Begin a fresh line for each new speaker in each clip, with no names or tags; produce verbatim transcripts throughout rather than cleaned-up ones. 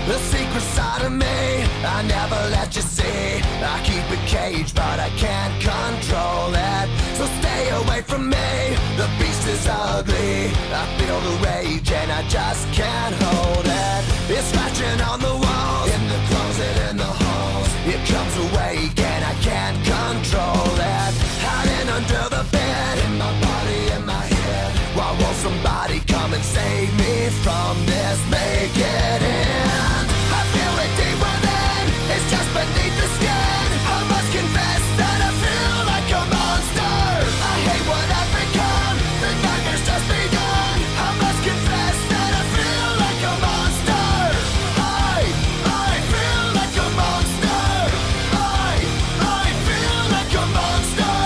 The secret side of me, I never let you see. I keep it caged, but I can't control it. So stay away from me, the beast is ugly. I feel the rage and I just can't hold it. It's scratching on the walls, in the closet, in the halls. It comes awake and I can't control it. Hiding under the bed, in my body, in my head. Why won't somebody come and save me from this? Make it end. I feel it deep within, it's just beneath the skin. I must confess that I feel like a monster. I hate what I've become, the nightmare's just begun. I must confess that I feel like a monster. I, I feel like a monster. I, I feel like a monster.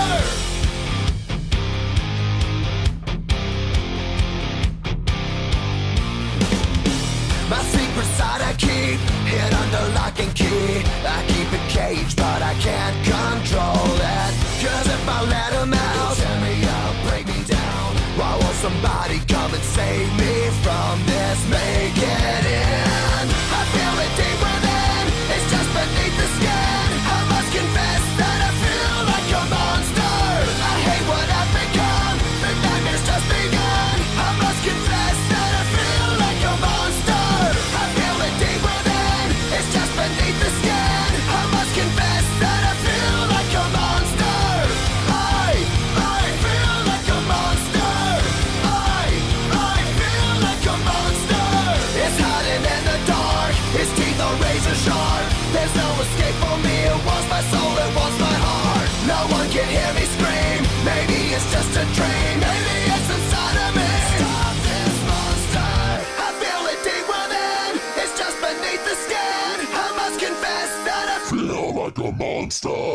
My secret side I keep hid under lock and key. I keep it caged, but I can't control it. Cause if I let him out, he'll tear me up, break me down. Why won't somebody come and save me from this? Make it end. I feel it deep within, it's just beneath the skin. I must confess that I feel like a monster. I hate what I've become, the nightmare's just begun. I must confess that I feel like a monster. I feel it deep within, it's just beneath the skin. I must confess that I feel like a monster. I, I feel like a monster. I, I feel like a monster. It's hiding in the dark, its teeth are razor sharp. There's no escape for me, it wants my soul, it wants my heart. No one can hear me scream, maybe it's just a dream. Maybe it's inside of me. Stop this monster. I feel it deep within, it's just beneath the skin. I must confess that I feel like a monster.